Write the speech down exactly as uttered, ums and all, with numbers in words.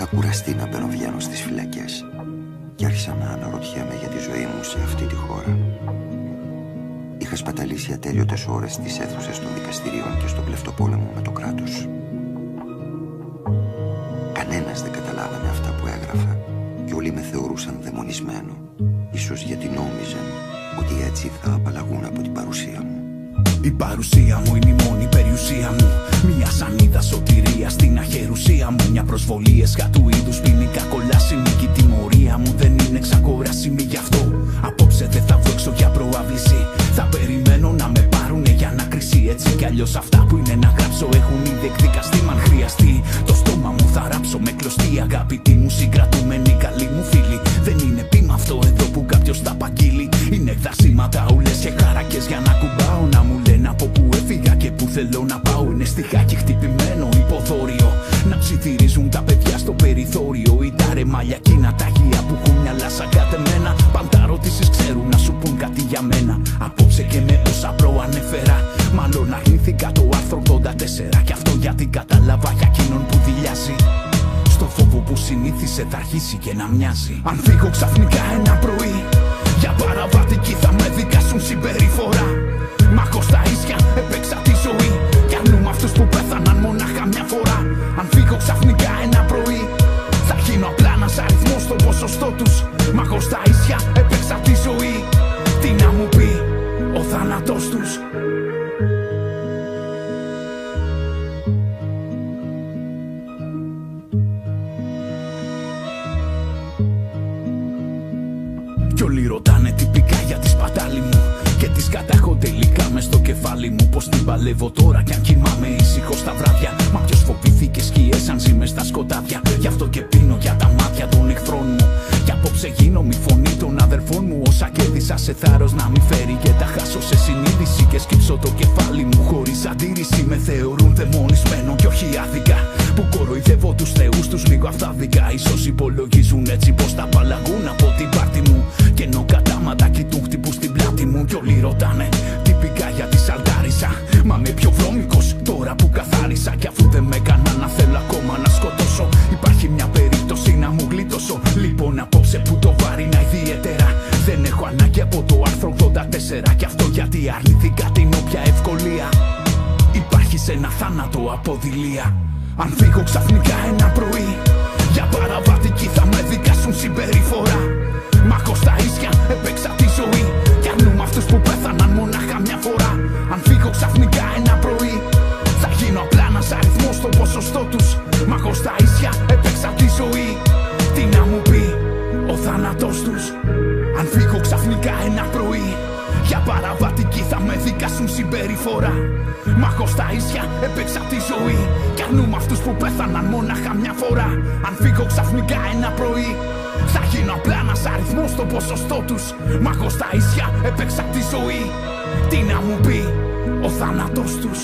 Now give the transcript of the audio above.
κουραστεί να μπαίνω βγαίνω στις φυλακές και άρχισα να αναρωτιέμαι για τη ζωή μου σε αυτή τη χώρα. Είχα σπαταλήσει ατέλειωτες ώρες στις αίθουσες των δικαστηρίων και στον κλεφτοπόλεμο με το κράτος. Κανένας δεν καταλάβανε αυτά που έγραφα και όλοι με θεωρούσαν δαιμονισμένο, ίσως γιατί νόμιζαν ότι έτσι θα απαλλαγούν από την παρουσία μου. Η παρουσία μου είναι η μόνη περιουσία μου. Μια σανίδα σωτηρία στην αχερουσία μου. Μια προσβολή έσχα του είδους ποινικά κολάσιμη. Κι η τιμωρία μου δεν είναι εξαγοράσιμη. Γι' αυτό απόψε δεν θα βγω έξω για προάβληση. Θα περιμένω να με πάρουνε για να κρίσει. Έτσι κι αλλιώς αυτά που είναι να γράψω έχουν ήδη εκδικαστεί. Μ' αν χρειαστεί το στόμα μου θα ράψω με κλωστή. Αγαπητοί μου συγκρατούμενοι, καλοί μου φίλοι. Δεν είναι πείμα αυτό εδώ που κάποιος τα παγγείλει. Είναι εκδασίματα, ουλές και χαρακές για να κουμπάω. Να μου λένε από που έφυγα και που θέλω να πάω. Είναι στιχάκι χτυπημένο υποδόριο. Να ψιθυρίζουν τα παιδιά στο περιθώριο. Ή τα ρεμάλια εκείνα τα αγία που έχουν μυαλά σαν κατεμένα. Πάντα ρωτήσεις ξέρουν να σου πουν κάτι για μένα. Απόψε και με όσα προανέφερα. Μάλλον αρνήθηκα το άρθρο ογδόντα τέσσερα. Κι αυτό γιατί κατάλαβα για εκείνον που δειλιάζει. Στο φόβο που συνήθισε θα αρχίσει και να μοιάζει. Αν φύγω ξαφνικά ένα πρωί, για παραβατική θα με δικάσουν συμπεριφορά. Μα έχω στα ίσια, έπαιξα τη ζωή. Κι αρνούμε αυτούς που πέθαναν μονάχα μια φορά. Αν φύγω ξαφνικά ένα πρωί, θα γίνω απλά ένας αριθμός στο ποσοστό τους. Μα έχω στα ίσια, έπαιξα τη ζωή. Τι να μου πει ο θάνατός τους. Κι όλοι ρωτάνε τυπικά για τη σπατάλη μου. Και τις κατάχω τελικά μες στο κεφάλι μου. Πως την παλεύω τώρα κι αν κοιμάμαι ήσυχο στα βράδια. Μα ποιος φοβήθηκε σκιές αν ζει μες στα σκοτάδια. Γι' αυτό και πίνω για τα μάτια των εχθρών μου. Κι απόψε γίνομαι η φωνή των αδερφών μου. Όσα κέρδισα σε θάρρος να μην φέρει και τα χάσω σε συνείδηση. Και σκύψω το κεφάλι μου χωρίς αντίρρηση. Με θεωρούν δαιμονισμένο κι όχι άδικα. Που κοροϊδεύω τους θεούς τους λίγο αυθάδικα. Ίσως υπολογίζουν έτσι πως τα απαλλαγούν από την πάρτη μου. Και ενώ κατάματα κοιτούν χτυπούν στην πλάτη μου. Κι όλοι ρωτάνε τυπικά γιατί σαλτάρισα. Μα με πιο βρώμικος τώρα που καθάρισα. Κι αφού δεν με έκανα να θέλω ακόμα να σκοτώσω, υπάρχει μια περίπτωση να μου γλιτώσω. Λοιπόν απόψε που το βάρινα ιδιαίτερα, δεν έχω ανάγκη από το άρθρο ογδόντα τέσσερα. Κι αυτό γιατί αρνηθήκα την όποια ευκολία υπάρχει σε ένα θάνατο από δειλία. Αν φύγω ξαφνικά ένα πρωί, για παραβατική θα με δικάσουν συμπεριφορά. Μα έχω στα ίσια, έπαιξα τη ζωή. Κι αρνούμε αυτούς που πέθαναν μονάχα μια φορά. Αν φύγω ξαφνικά ένα πρωί, θα γίνω απλά ένας αριθμός στο ποσοστό τους. Μα έχω στα ίσια, έπαιξα τη ζωή. Τι να μου πει ο θάνατός τους. Αν φύγω ξαφνικά ένα πρωί, για παραβατική θα με δικάσουν συμπεριφορά. Μα έχω στα ίσια, έπαιξα τη ζωή. Κι αρνούμε αυτούς που πέθαναν μονάχα μια φορά. Αν φύγω ξαφνικά ένα πρωί, θα γίνω απλά ένας αριθμός στο ποσοστό τους. Μα έχω στα ίσια, έπαιξα τη ζωή. Τι να μου πει ο θάνατός τους.